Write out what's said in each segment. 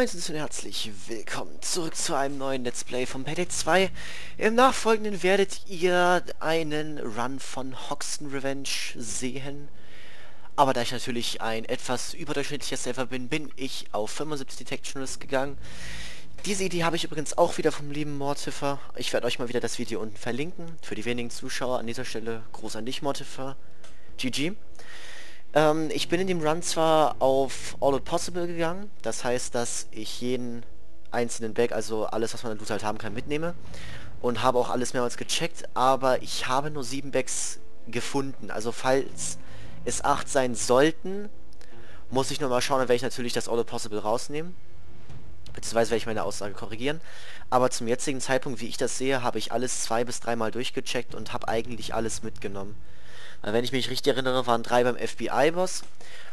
Moin und herzlich willkommen zurück zu einem neuen Let's Play von Payday 2. Im Nachfolgenden werdet ihr einen Run von Hoxton Revenge sehen. Aber da ich natürlich ein etwas überdurchschnittlicher Saver bin, bin ich auf 75 Detectionist gegangen. Diese Idee habe ich übrigens auch wieder vom lieben Mortifer. Ich werde euch mal wieder das Video unten verlinken. Für die wenigen Zuschauer an dieser Stelle Gruß an dich, Mortifer. GG. Ich bin in dem Run zwar auf All It Possible gegangen, das heißt, dass ich jeden einzelnen Bag, also alles, was man an Loot halt haben kann, mitnehme und habe auch alles mehrmals gecheckt, aber ich habe nur 7 Bags gefunden, also falls es 8 sein sollten, muss ich nochmal schauen, dann werde ich natürlich das All It Possible rausnehmen, beziehungsweise werde ich meine Aussage korrigieren, aber zum jetzigen Zeitpunkt, wie ich das sehe, habe ich alles 2 bis 3 Mal durchgecheckt und habe eigentlich alles mitgenommen. Wenn ich mich richtig erinnere, waren 3 beim FBI-Boss.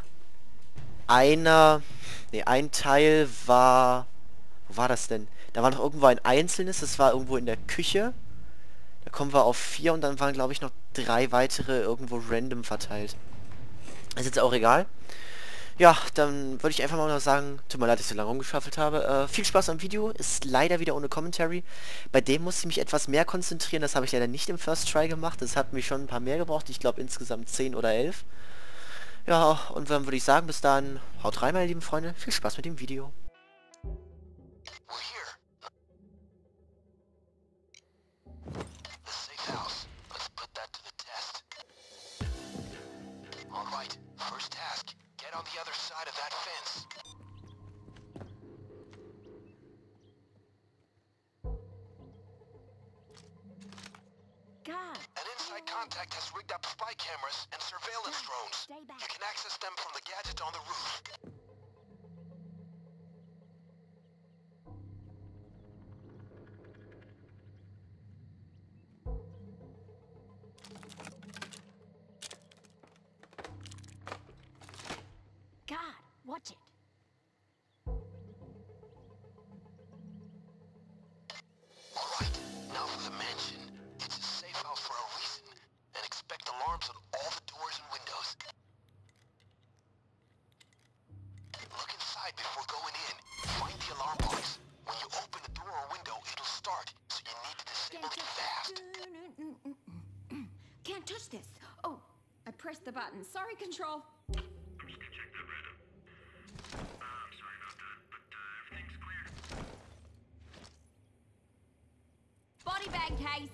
Ein Teil war... Wo war das denn? Da war noch irgendwo ein einzelnes, das war irgendwo in der Küche. Da kommen wir auf 4 und dann waren, glaube ich, noch 3 weitere irgendwo random verteilt. Ist jetzt auch egal. Ja, dann würde ich einfach mal noch sagen, tut mir leid, dass ich so lange rumgeschaffelt habe. Viel Spaß am Video, ist leider wieder ohne Commentary. Bei dem musste ich mich etwas mehr konzentrieren, das habe ich leider nicht im First Try gemacht. Das hat mich schon ein paar mehr gebraucht, ich glaube insgesamt 10 oder 11. Ja, und dann würde ich sagen, bis dann, haut rein, meine lieben Freunde, viel Spaß mit dem Video. An inside contact has rigged up spy cameras and surveillance drones. You can access them from the gadget on the roof. God, watch it. Alright, now for the mansion. It's a safe house for a reason, and expect alarms on all the doors and windows. Look inside before going in. Find the alarm box. When you open a door or window, it'll start, so you need to disable it fast. Can't touch this. Oh, I pressed the button. Sorry, Control. I'm just gonna check that right up. I'm sorry about that, but everything's clear. Body bag case.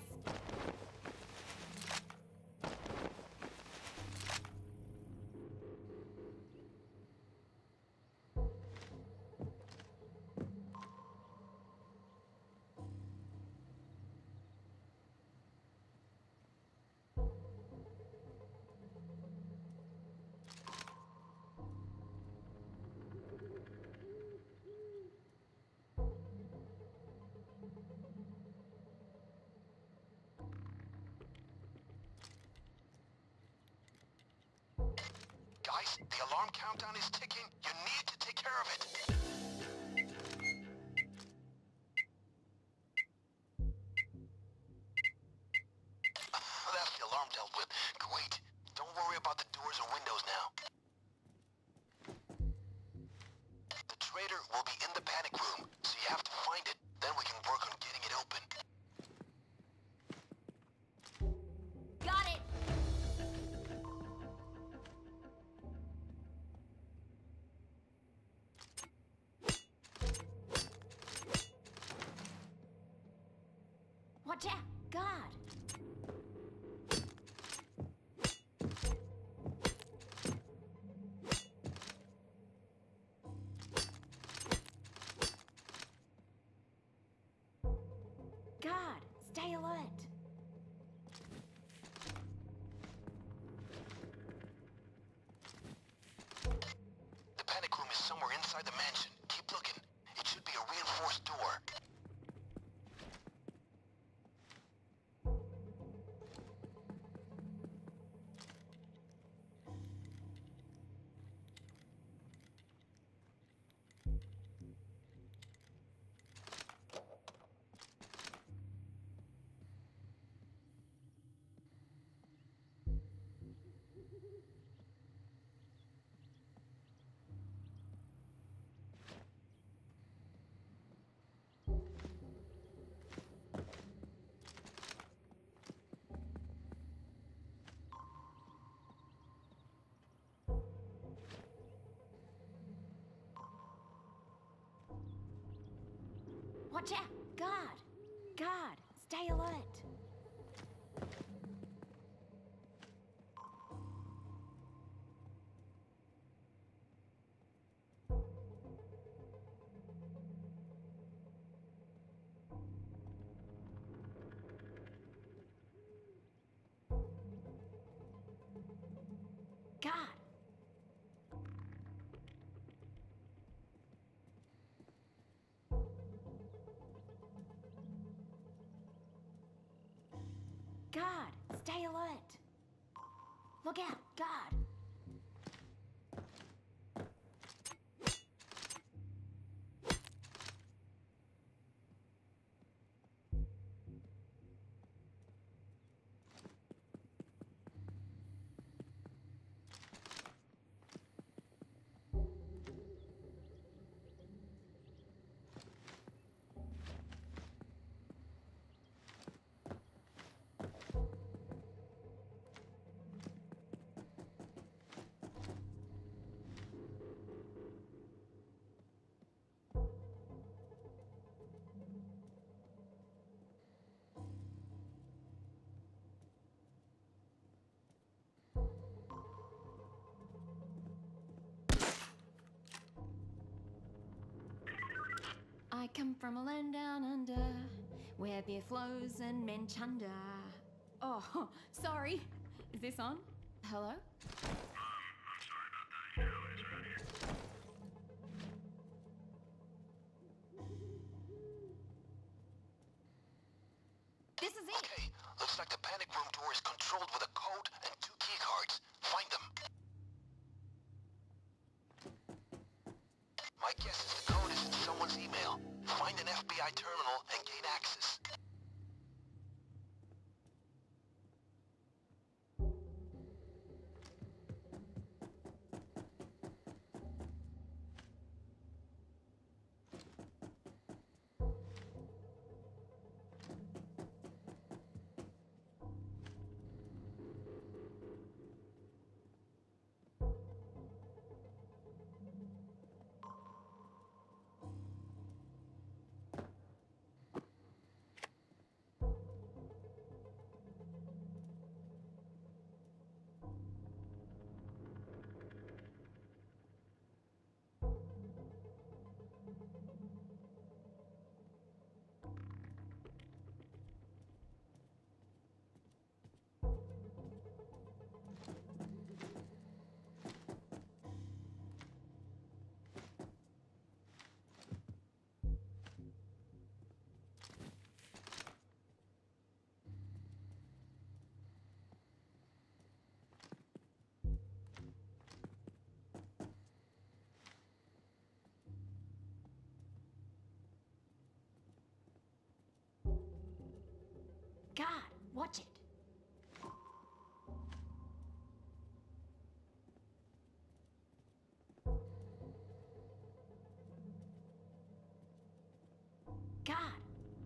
Guys, the alarm countdown is ticking. You need to take care of it. That's the alarm dealt with. Wait, don't worry about the doors or windows now. The trader will be in the panic room, so you have to find it. Then we can work on getting it open. Got it. Watch out. God. God, stay alert. The panic room is somewhere inside the mansion. Keep looking. It should be a reinforced door. Watch out! Guard! Guard! Stay alert! Guard! Guard! Stay alert! Look out! Guard! I come from a land down under, where beer flows and men chunder. Oh, sorry. Is this on? Hello? I'm sorry about that. You know how it is around here. This is it! Okay, looks like the panic room door is controlled with a code and 2 key cards. Find them. My guess is the code is in someone's email. Find an FBI terminal and gain access. God, watch it. God.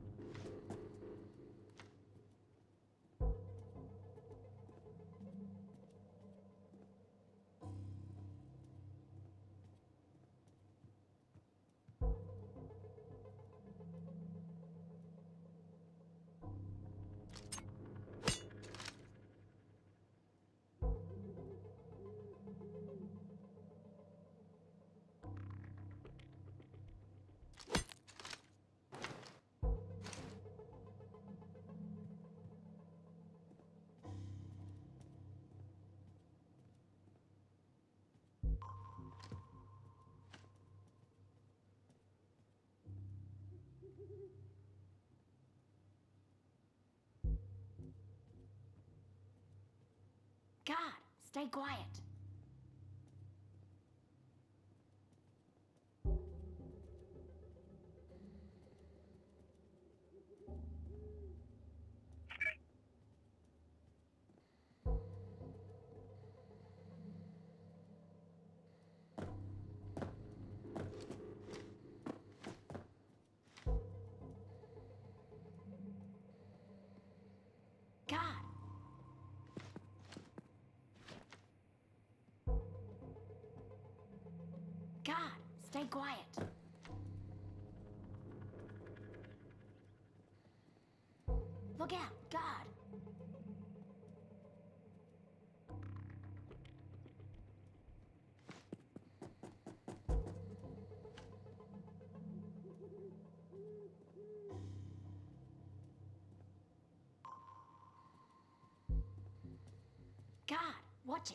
God, stay quiet. God. God, stay quiet. Look out, guard. Guard, watch it.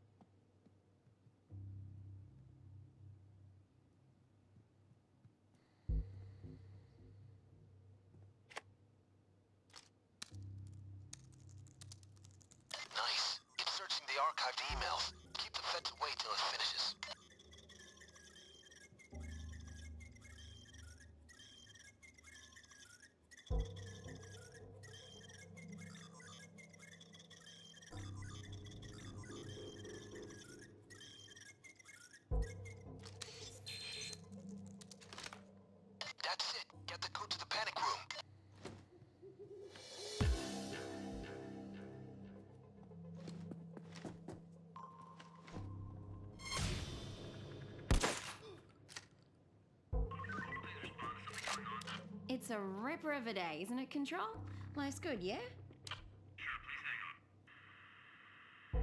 Nice. It's searching the archived emails. Keep the feds away till it finishes. That's it. Get the code to the panic room. It's a ripper of a day, isn't it, Control? Life's good, yeah? Sure, please hang on.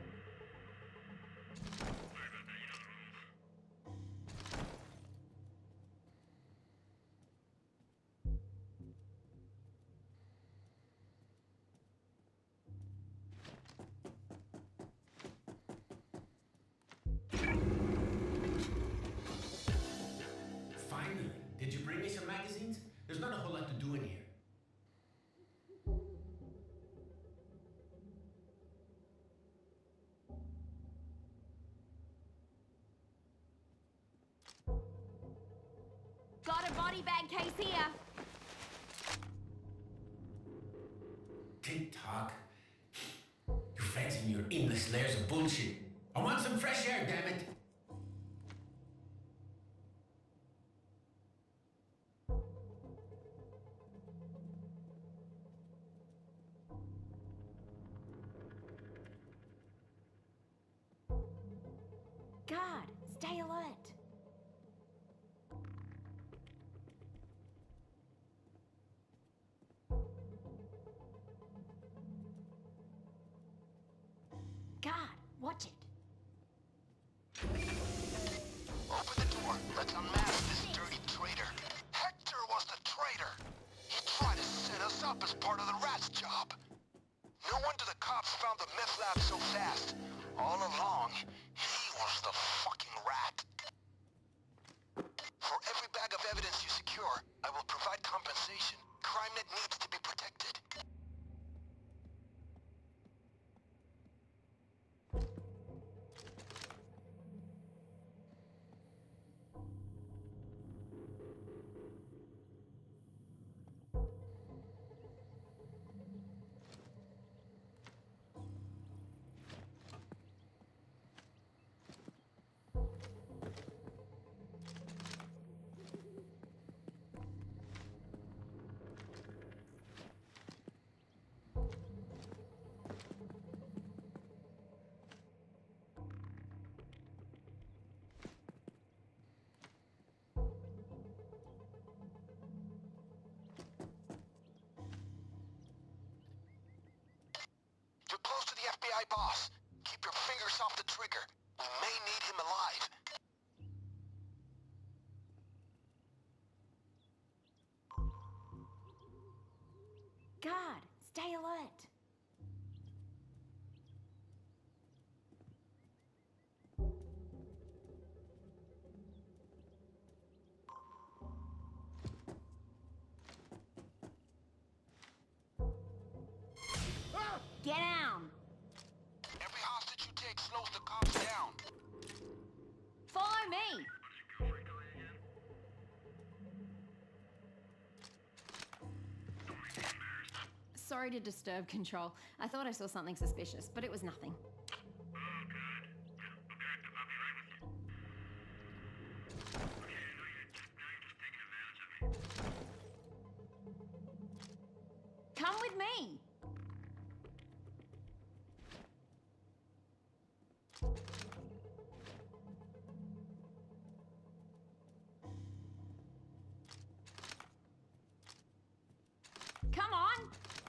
Sorry about that, you know the rules. Finally! Did you bring me some magazines? There's not a whole lot to do in here. Got a body bag case here. Tick-tock. You fancy your endless layers of bullshit. I want some fresh air, damn it! Guard, stay alert. Guard, watch it. Open the door. Let's unmask this dirty traitor. Hector was the traitor. He tried to set us up as part of the rat's job. No wonder the cops found the meth lab so fast. All along, he was the fucking rat. For every bag of evidence you secure, I will provide compensation. CrimeNet needs to be protected. You're close to the FBI boss. Keep your fingers off the trigger. We may need him alive. Guard, stay alert. Get down. Every hostage you take slows the cops down. Follow me. What's your girlfriend doing again? Don't make me embarrassed. Sorry to disturb, Control. I thought I saw something suspicious, but it was nothing. Oh, good. I'll be right with you. Okay, I know you're just taking advantage of me. Come with me. Come on.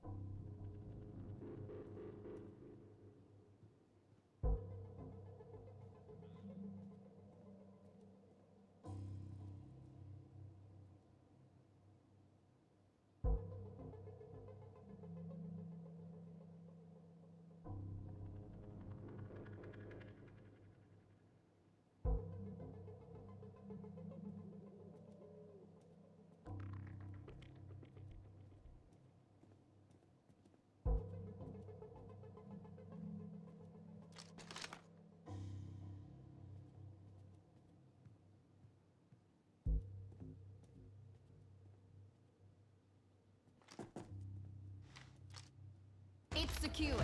It's secured.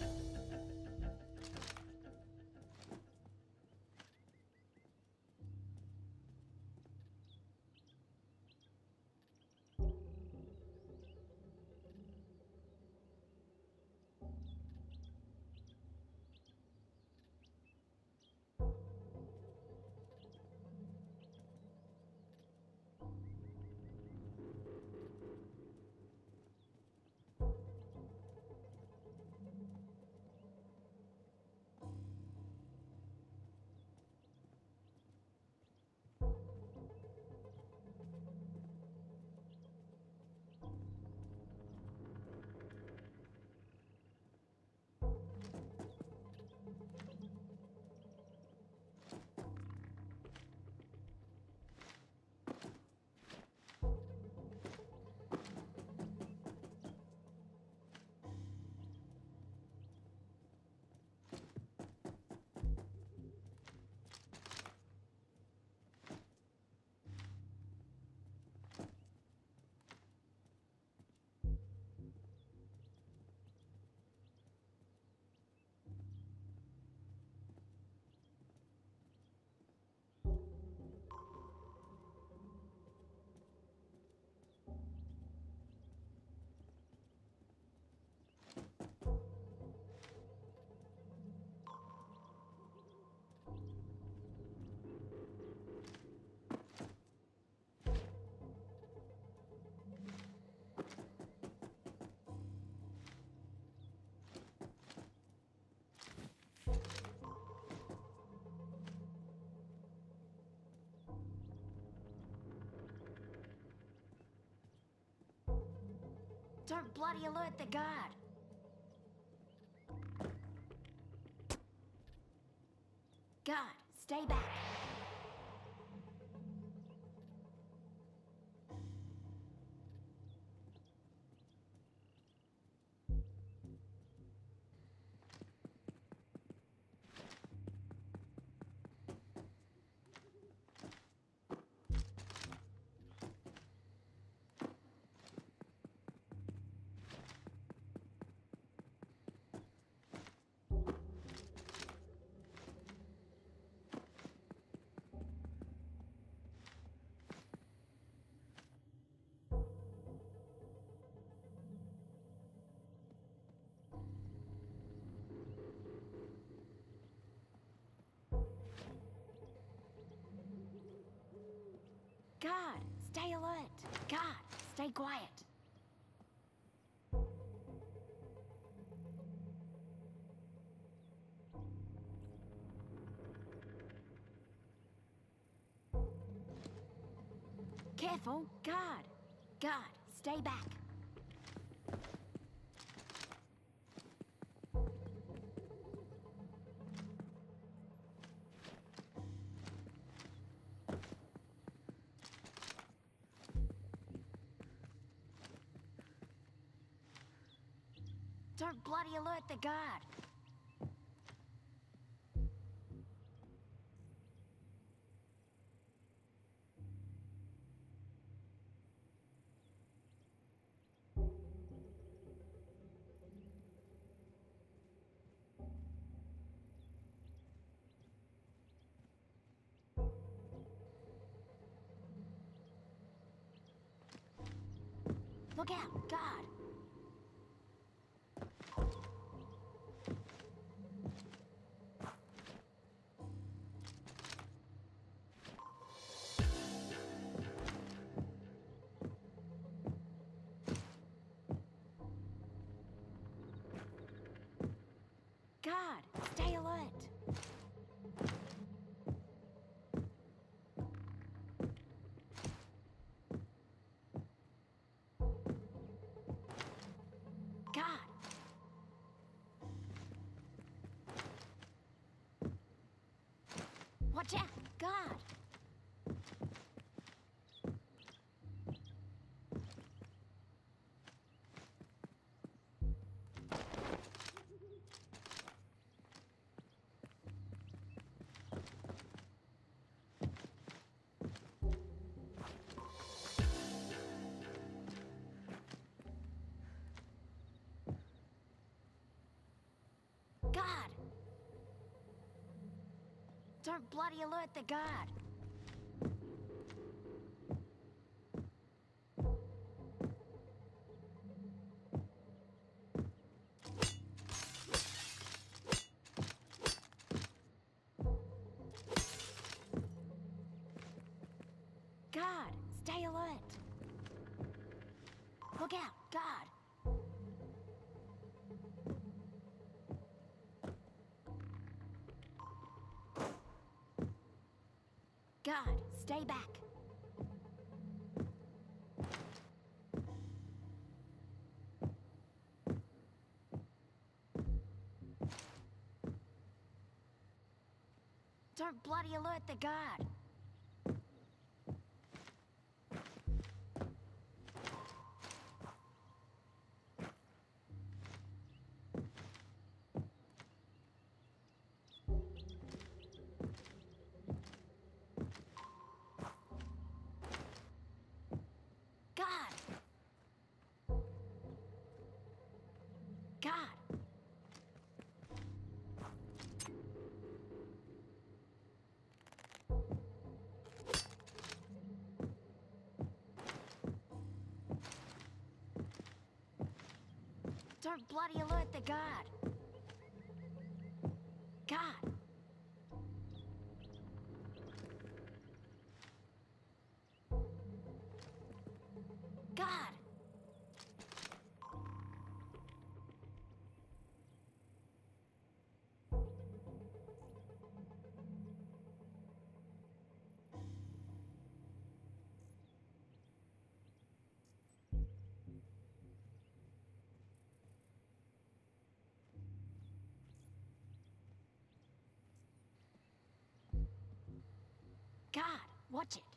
Don't bloody alert the guard. Guard, stay back. Guard, stay alert. Guard, stay quiet. Careful, guard. Guard, stay back. Don't bloody alert the guard. Look out, guard. God! God! Don't bloody alert the guard! Guard! Stay alert! Look out! Guard! Guard! Stay back! Don't bloody alert the guard! God! God! Don't bloody alert the guard! God! God! God, watch it.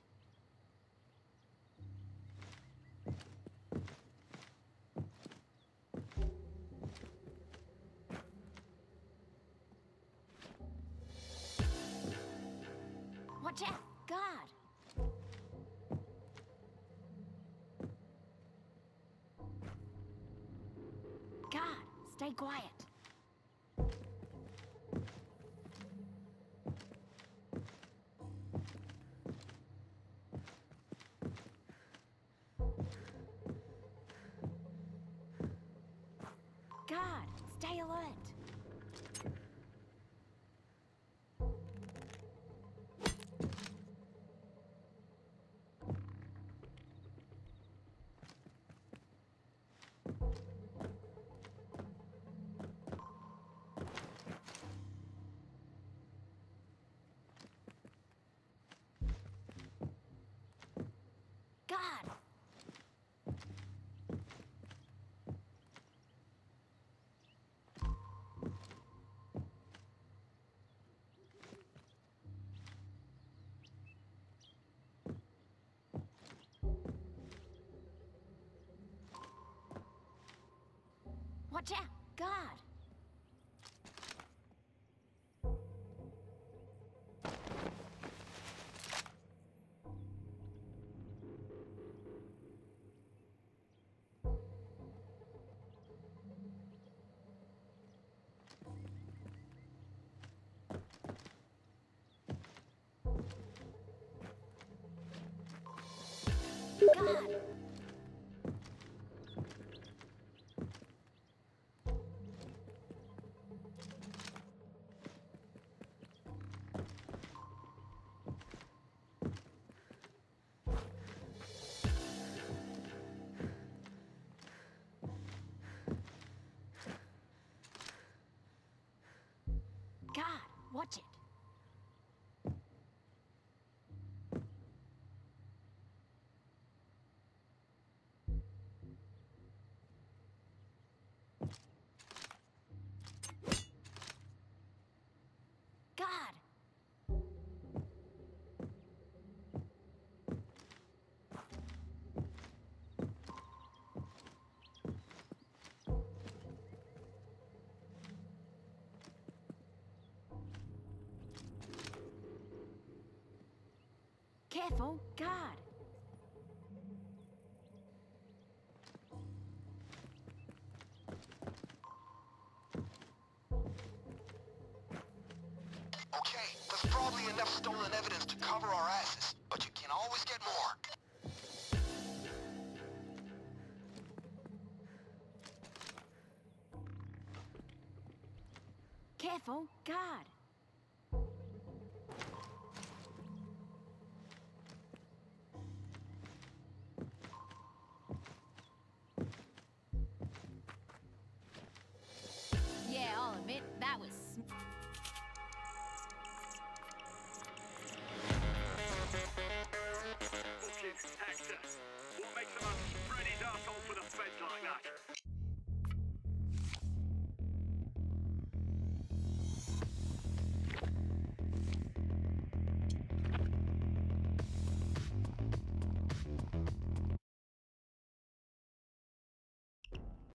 Watch out, God. God, stay quiet. God, stay alert. God! Watch out! God! God! God, watch it. guard. Okay, there's probably enough stolen evidence to cover our asses, but you can always get more. Careful, guard.